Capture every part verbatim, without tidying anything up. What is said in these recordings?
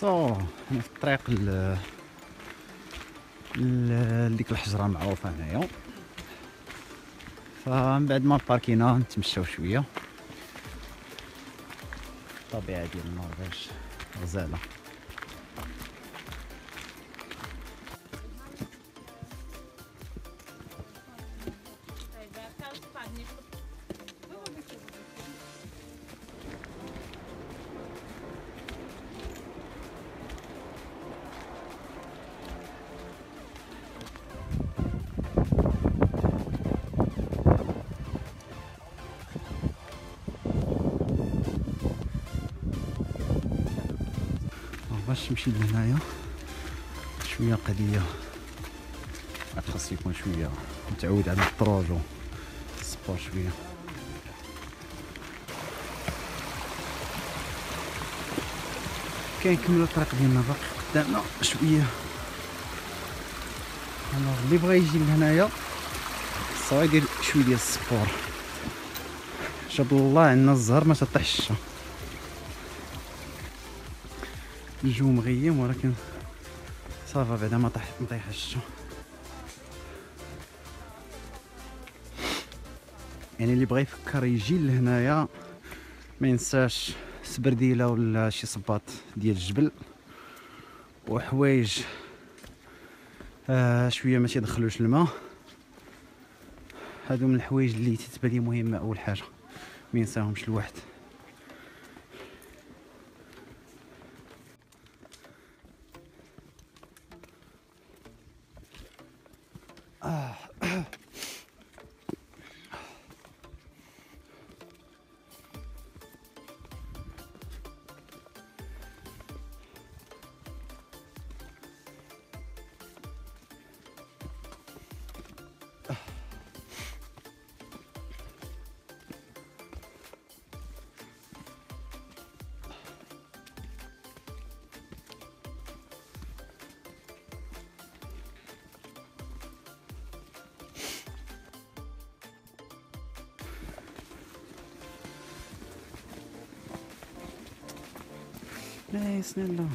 سو في الطريق ل لديك الحجره المعروفه هنايا. فمن بعد ما باركينا نتمشاو شويه. الطبيعه ديال النرويج غزاله. باش تمشي لهنايا شويه قضيه خاص يكون شويه متعود على الطروج والسبور شويه. كنكملو الطريق ديالنا باقي قدامنا شويه. الوغ اللي بغا يجي لهنايا خاصو يدير شويه ديال السبور. شاب الله عندنا الزهر ما تطيحش الشتا. الجو مغيم ولكن صافا بعدا ما طيح ما طيحش الشتا. يعني اللي بغى يفكر يجي لهنايا ما ينساش سبرديله ولا شي صباط ديال الجبل وحوايج آه شويه ما تيدخلوش الماء. هادو من الحوايج اللي تتبان لي مهمه. اول حاجه ما ينساهمش الواحد. آه. نايس نيلا.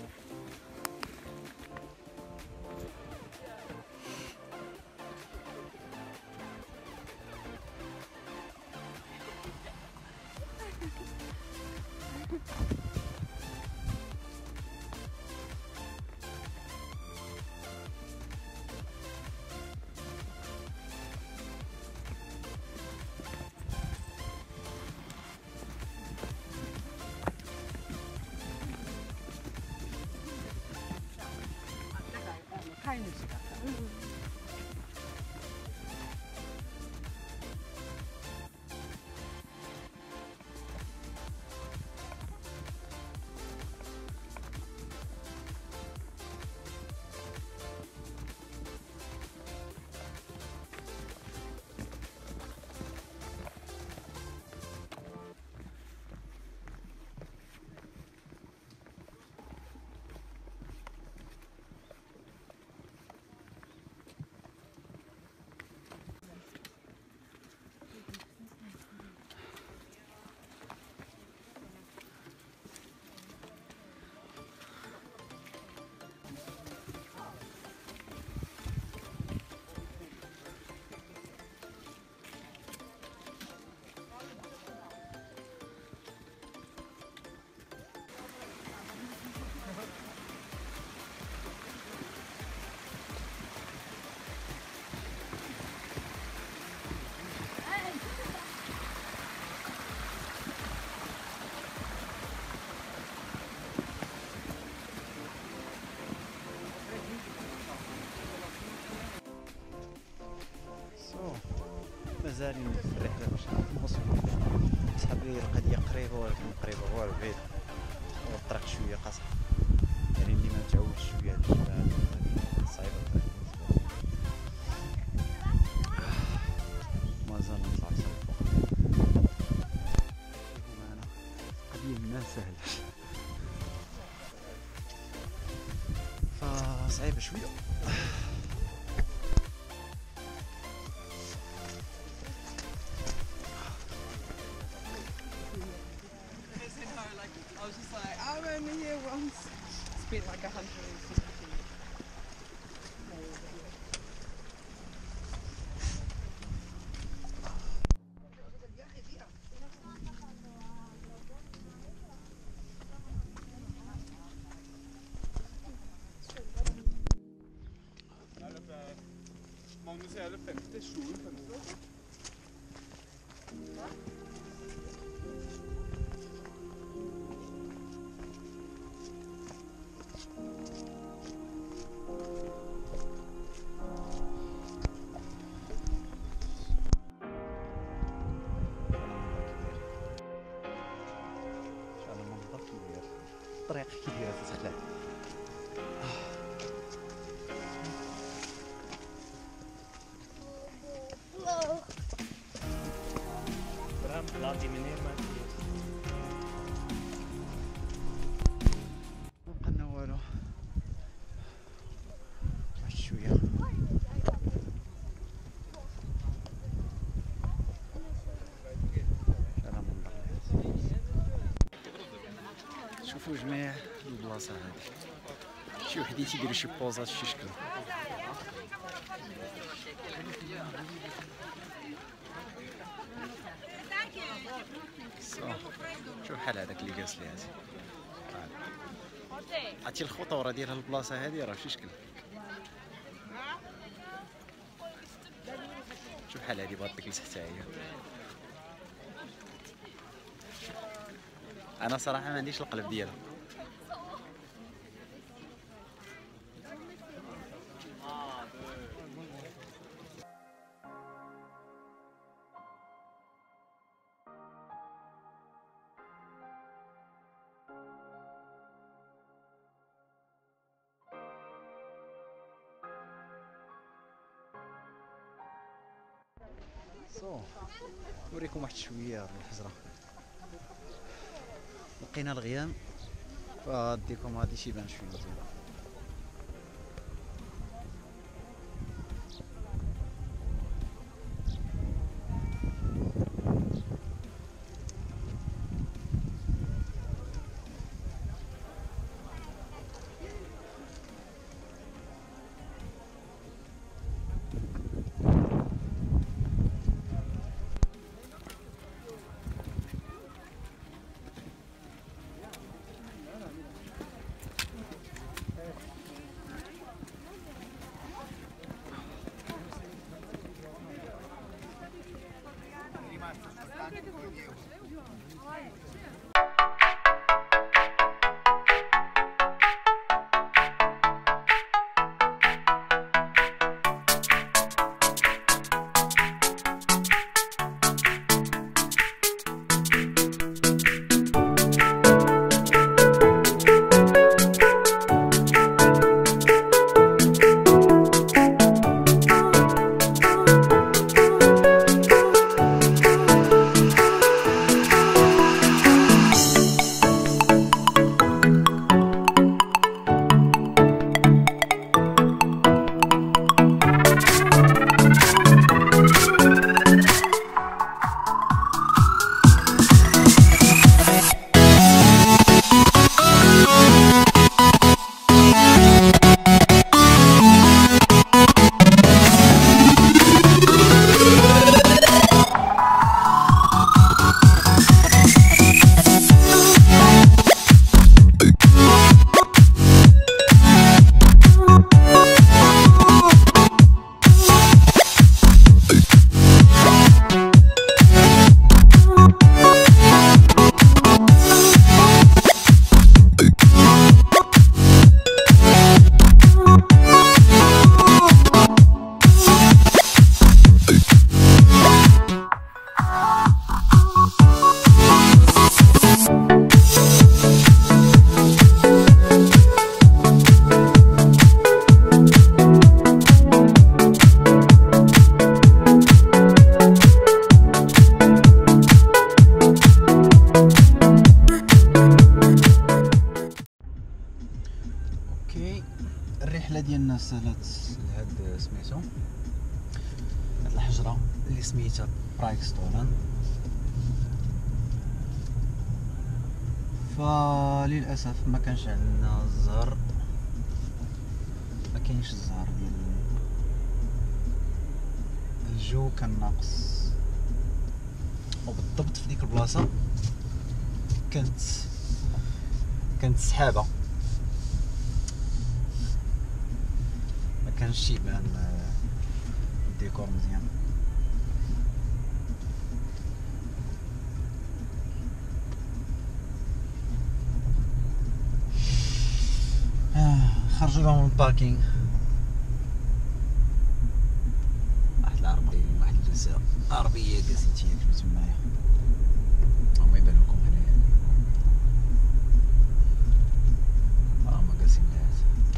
مازالين في الرحله باش نوصلوا. صحابي القضيه قريبه ولكن قريبه هو بعيد والطريق شويه قصر. يعني اللي ما متعودش شويه على الجبال صعيبه الطريق بالنسبه لي. مازال نطلع حتى الفوق. شوفوا معنا القضيه ما سهله فصعيبه شويه. I was just like, I'm only here once. been like one hundred fifty. Magnus, er det femti? Sju femti? الطريق كبيرة تتخلع. برام طلعتي من هنا ما مبقالنا والو، واحد شوية. شحال من منظر. شوفوا جميع البلاصة هادي، شي وحدين تيديرو شي بوزات فشي شكل. شوف بحال هذاك اللي جالس لي هادي، عرفتي الخطورة ديال هاد البلاصة هادي راه فشي شكل. شوف بحال هادي باغا تجلس حتى هي. انا صراحة ما عنديش القلب ديالها. صو نوريكم واحد شويه الحجره. لقينا الغيام فغاديكم غادي شي يبان شويه مزيان. الرحله ديالنا سالات لهاد سميتو هاد الحجره اللي سميتها برايكستولن. ف فللاسف ما كانش عندنا الزهر، ما كاينش الزهر ديال الجو كان ناقص. وبالضبط في ديك البلاصه كانت كانت سحابه، ما كانش يبان الديكور مزيان. خرجوا لهم من الباركينغ واحد العربيه، واحد الجلسه عربيه جالسين تياكلوا تمايا، هما يبان لكم هنايا هما جالسين ناس.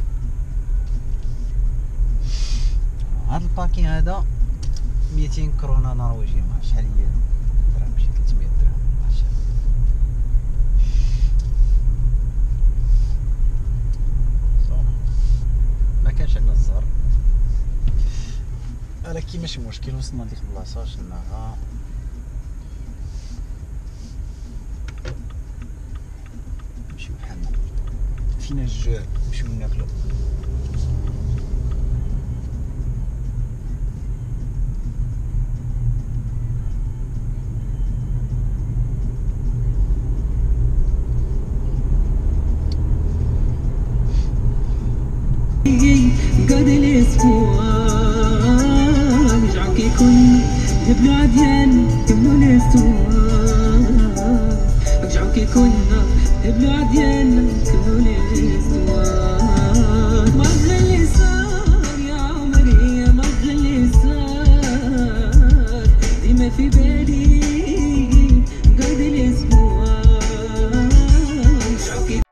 هاد الباركينغ هذا ميتين كرونه نرويجيه، ما عرفتش شحال هي درهم، شي ثلاثمية درهم ما عرفتش. ما كانش عندنا الزهر، ولكن ماشي مشكل. وصلنا لديك البلاصه شناها نمشيو بحالنا، فينا الجوع نمشيو ناكلو. قد الاسبوع رجعك يكون هبلو عديان هبلو الاسبوع رجعك يكون هبلو عديان هبلو الاسبوع. ما اللي صار يا عمري، ما اللي صار ديما في بالي قد الاسبوع رجعك.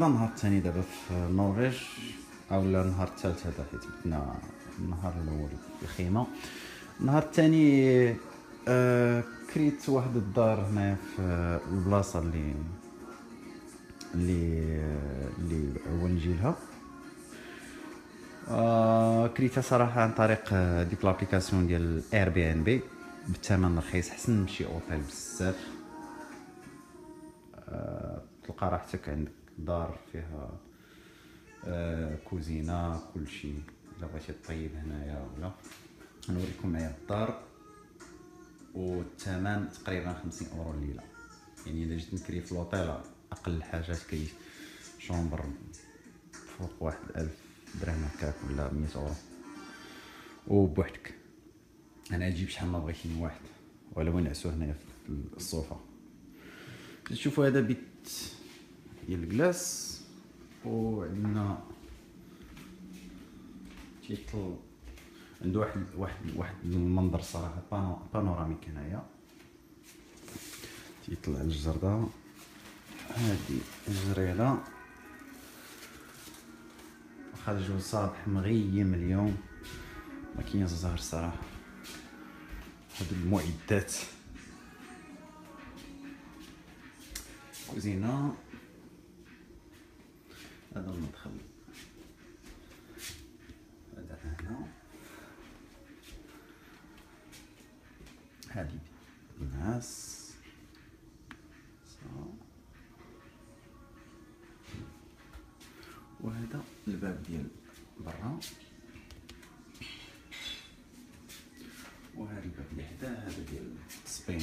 هذا النهار الثاني دابا في النرويج، اولا النهار الثالث هذا حيت بدنا النهار الاول في الخيمه. النهار الثاني آه كريت واحد الدار هنا في البلاصه اللي اللي اللي اول نجي لها. آه كريتها صراحه عن طريق آه، ديك لابليكاسيون ديال اير بي ان بي بالثمن رخيص، حسن من شي اوتيل بزاف. آه تلقى راحتك عندك دار فيها آه كوزينه كلشي، الا بغيتي طيب هنايا ولا. نوريكم معايا الدار، والثمن تقريبا خمسين اورو الليله. يعني الا جيت نكري في لوطيل اقل حاجه تكري شومبر فوق واحد الف درهم هكاك ولا مية اورو وبوحدك. انا نجيب شحال ما بغيتي واحد، ولو نعسو هنايا في الصوفه. تشوفوا هذا بيت ديال الكلاس، وعندنا تيطل عنده واحد واحد واحد المنظر صراحه بانو بانوراميك هنايا، تيطلع الجردة. هادي الجريده واخا الجو صابح مغيم اليوم، ما كاينش الزهر الصراحه. هاد المعدات كوزينه، هذا المدخل، هذا هنا، هادي الناس، وهذا الباب ديال برا، وهذا الباب اللي حداه هذا ديال سبين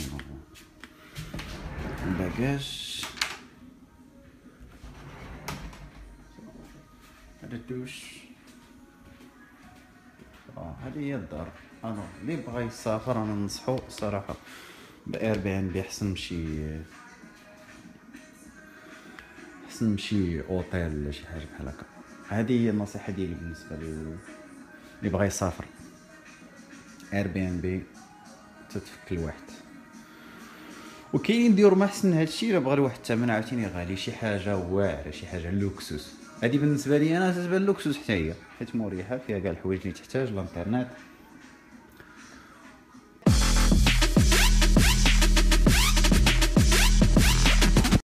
الباكاج. هذا الدوش. اه هذه هي الدار. انا اللي بغى يسافر انا ننصحو صراحه باير بي ان بي، احسن مشي احسن مشي اوتيل ولا شي حاجه بحال هكا. هذه هي النصيحه ديالي بالنسبه لل اللي بغى يسافر. اير بي ان بي تتفك الواحد، وكاينين نديرو ما احسن هادشي الا بغى الواحد الثمن عاوتاني غالي، شي حاجه واعره، شي حاجه لوكسوس. هذه بالنسبه لي انا تتبان لوكسوس حتى هي، حيت مريحه فيها كاع الحوايج اللي تحتاج، الانترنت